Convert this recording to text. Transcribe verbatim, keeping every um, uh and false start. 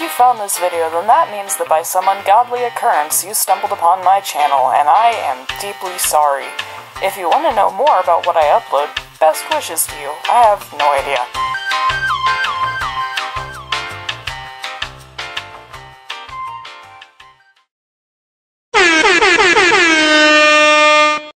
you found this video, then that means that by some ungodly occurrence you stumbled upon my channel, and I am deeply sorry. If you want to know more about what I upload, best wishes to you. I have no idea.